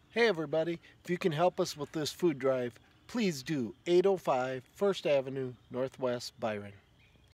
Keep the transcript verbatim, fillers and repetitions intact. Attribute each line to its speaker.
Speaker 1: Hey everybody, if you can help us with this food drive, please do eight oh five First Avenue, Northwest, Byron.